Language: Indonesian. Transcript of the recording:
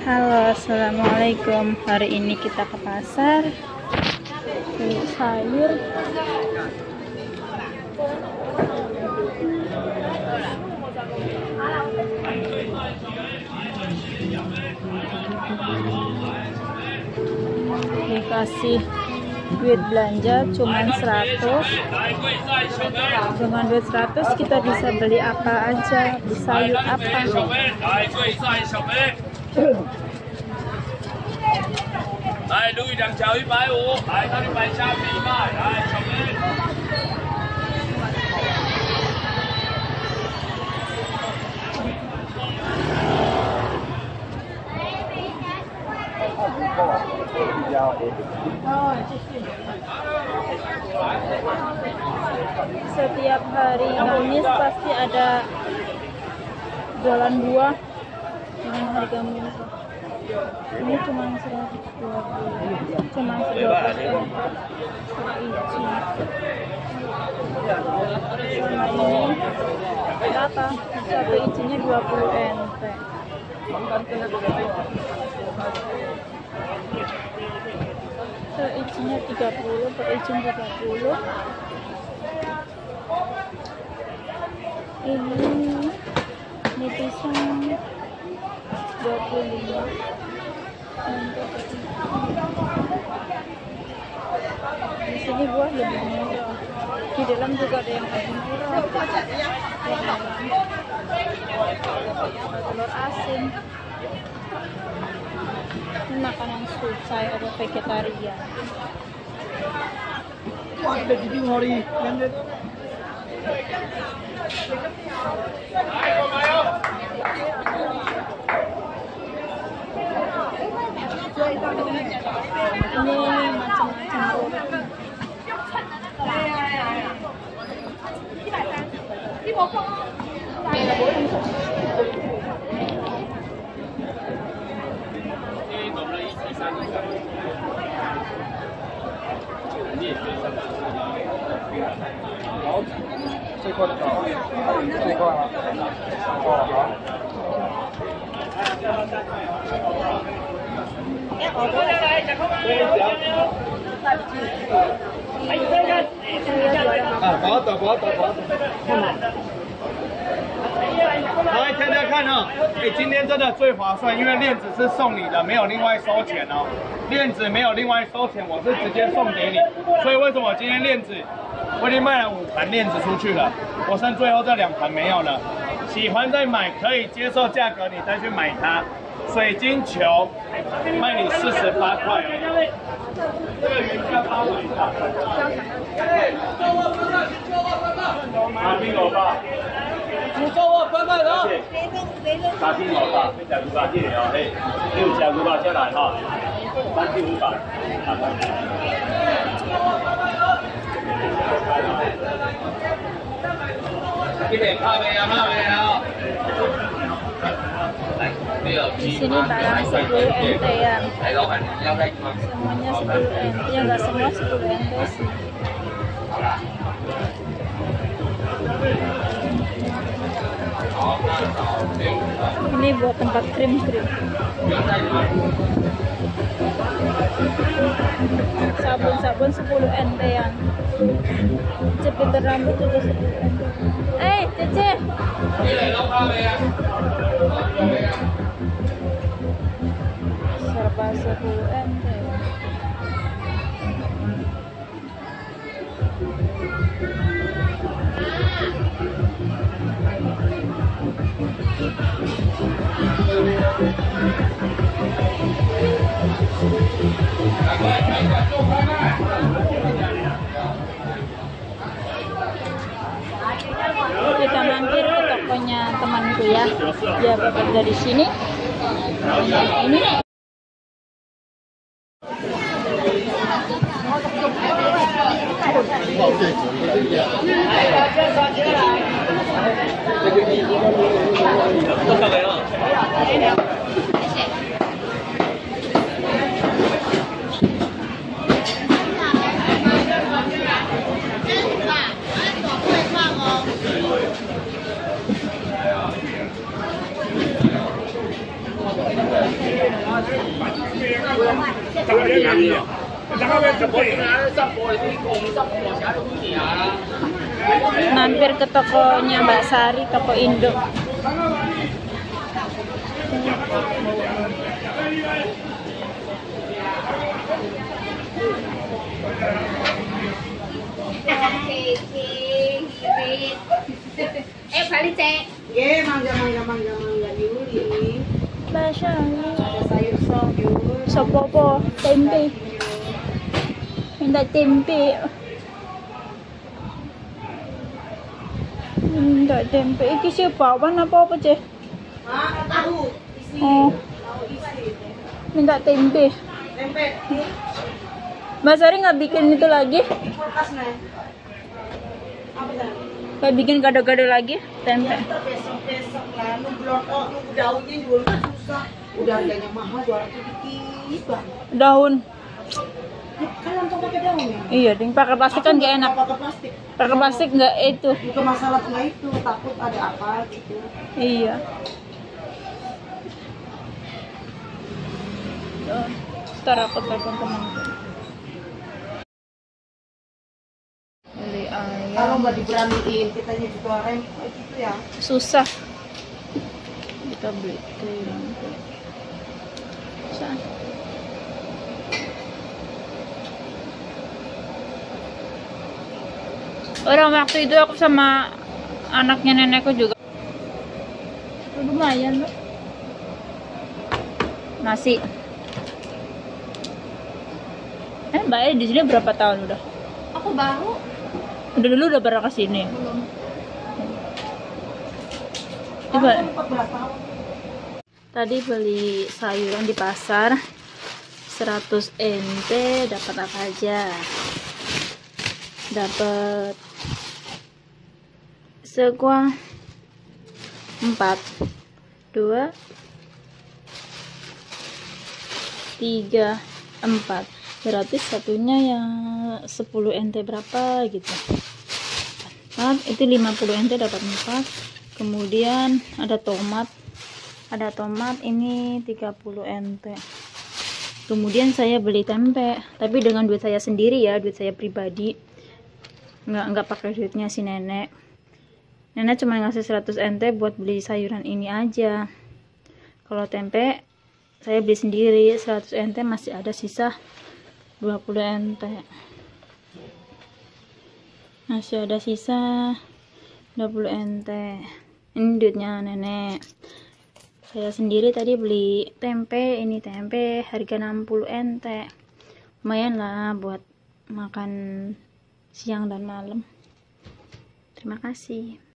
Halo, assalamualaikum. Hari ini kita ke pasar beli sayur. Dikasih duit belanja cuman 100. Dengan duit 100 kita bisa beli apa aja, beli sayur apa. 来，鲈鱼2条150，来，这里买虾皮卖，来，小妹。 Setiap hari Kamis pasti ada jualan buah dengan harga murah. Ini cuma 120, cuma 12 ini berapa? Satu ijinya 20 NT. Ijinya 30, per izin 30. Ini pisang 25. Di sini buah lebih murah. Di dalam juga ada yang lebih murah. Telur asin. Ini makanan susah atau vegetarian. Wah, ada jadi ngori. Ini macam-macam roti. 这块的少，这块吗？哦，好。不好走，不好走，不好走。来，大家看哦，今天真的最划算，因为链子是送你的，没有另外收钱哦。链子没有另外收钱，我是直接送给你。所以为什么今天链子我已经卖了5盘链子出去了，我剩最后这2盘没有了。喜欢再买，可以接受价格，你再去买它。水晶球卖你48块哦，这个原价8块以下。沙丁萝卜，煮粥啊，分分哦。沙丁萝卜，你食牛肉这个哦，嘿，你有食牛肉再来哈，3500。这个泡面啊，泡面啊。 Di sini barang 10 NT ya. Semuanya 10 NT, ya nggak semua 10 NT sih. Ini buat tempat krim-krim. Sabun-sabun 10 NT ya. Jepitan rambut juga 10 NT. Cece. Serba 10 NT. Kita mampir ke tokonya temanku ya. Dia bekerja di sini. Ini. Mampir ke tokonya Mbak Sari, toko Indo. Balik cek. Mangga Yuli. Basya Ada sayur sop Yul. Sopopo, tempe. Minta tempe. Minta tempe. Iki siapa? Apa ceh? Tahu isi. Oh, Tahu isi. minta tempe. Tempe. Mbak Sari nggak bikin itu lagi? Kulkas nih. Apa tadi? Kayak bikin gado-gado lagi? Tempe. Besok lah, nunggu daunnya juga kan susah. Udah harganya mahal, jualan dikit banget. Daun. Kan langsung pakai daun ya? Iya, ding pakai plastik kan gak enak. Pakai plastik. Pakai plastik nggak itu. Bukan masalahnya itu, takut ada apa gitu. Iya. Ntar aku telepon temanku. Beli Kalau ayam. nggak diberaniin, kitanya digoreng gitu ya. Susah. Kita beli tempe. Saan? Orang waktu itu aku sama anaknya nenekku juga. Lumayan loh. Nasi. Mbak E di sini berapa tahun udah? Aku baru Udah dulu udah pernah kesini. belum. Coba. Aku 14 tahun. Tadi beli sayuran di pasar 100 NT dapat apa aja? Dapat sekuah 4 2 3 4, berarti satunya yang 10 NT berapa gitu. Itu 50 NT dapat 4. Kemudian ada tomat ini 30 NT. Kemudian saya beli tempe, tapi dengan duit saya sendiri ya, duit saya pribadi, nggak pakai duitnya si nenek. Nenek cuma ngasih 100 NT buat beli sayuran ini aja. Kalau tempe saya beli sendiri 100 NT, masih ada sisa 20 NT. Masih ada sisa 20 NT. Ini duitnya nenek. Saya sendiri tadi beli tempe, ini tempe harga 60 NT. Lumayan lah buat makan siang dan malam. Terima kasih.